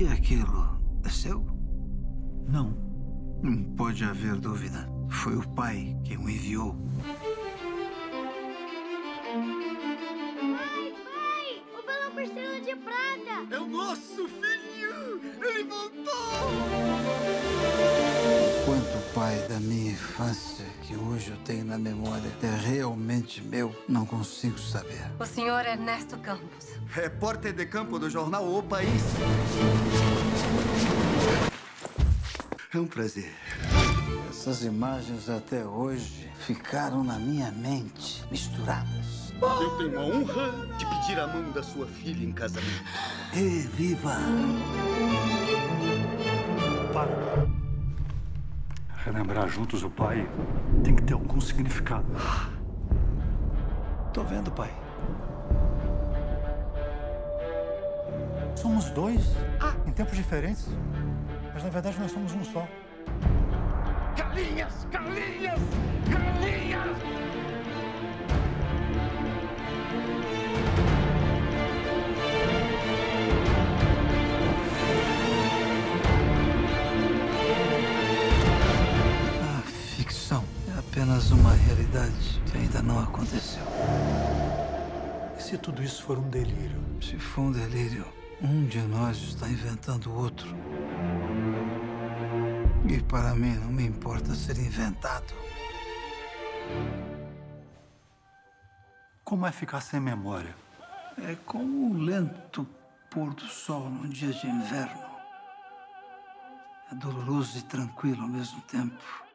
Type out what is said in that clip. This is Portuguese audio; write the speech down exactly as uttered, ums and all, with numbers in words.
E aquilo é seu? Não. Não pode haver dúvida. Foi o pai quem o enviou. Pai, pai! O balão com estrela de prata! É o nosso filho! Ele voltou! Quanto o pai da minha infância, que hoje eu tenho na memória, é realmente meu, não consigo saber. O senhor Ernesto Campos. Repórter de campo do jornal O País. É um prazer. Essas imagens até hoje ficaram na minha mente, misturadas. Eu tenho a honra de pedir a mão da sua filha em casamento. E viva! Para. Relembrar juntos o pai tem que ter algum significado. Tô vendo, pai. Somos dois, ah. em tempos diferentes. Mas, na verdade, nós somos um só. Galinhas! Galinhas! Galinhas! A ficção é apenas uma realidade que ainda não aconteceu. E se tudo isso for um delírio? Se for um delírio, um de nós está inventando o outro. E para mim não me importa ser inventado. Como é ficar sem memória? É como um lento pôr do sol num dia de inverno. É doloroso e tranquilo ao mesmo tempo.